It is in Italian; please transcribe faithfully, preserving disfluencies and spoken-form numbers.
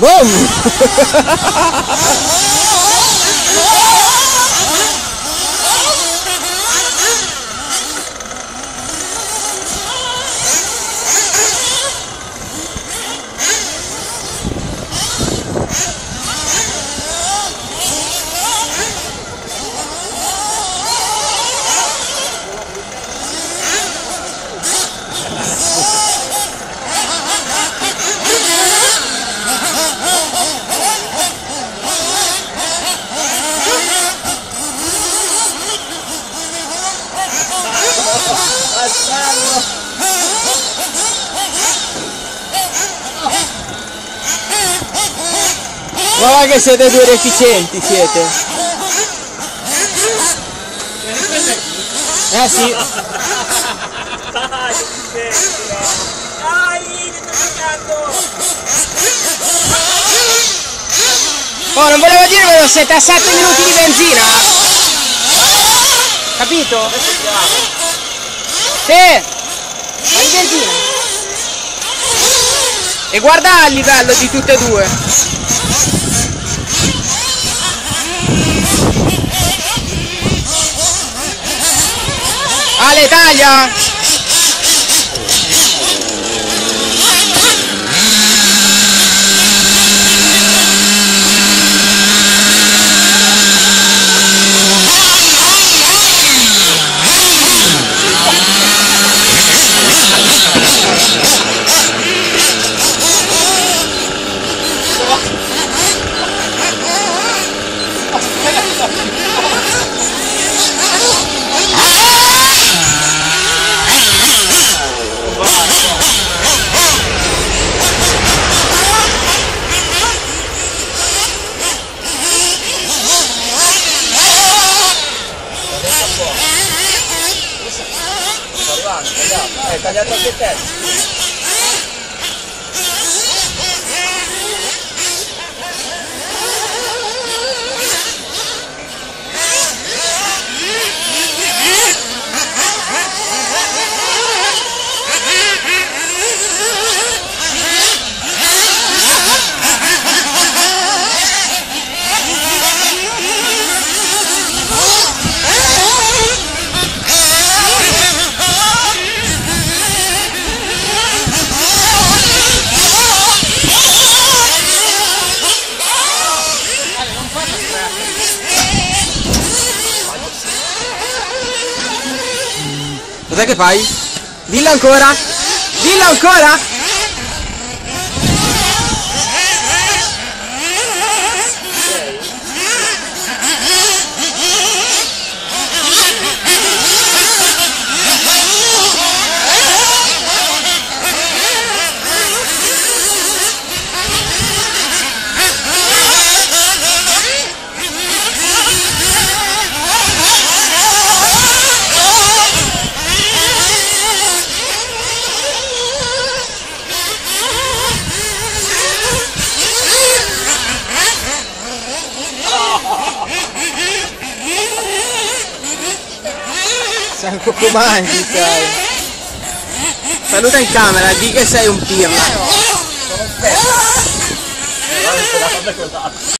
Boom! Guarda che siete due deficienti, siete. Eh sì. Oh, non volevo dirvelo, siete a sette minuti di benzina. Capito? Sì. Ma di benzina. E guarda il livello di tutte e due. Ale, taglia! Hai tagliato anche te. Cos'è che fai? Dillo ancora! Dillo ancora! Sei un coccomangi, sai. Saluta in camera, di che sei un pirla. Sono un pezzo.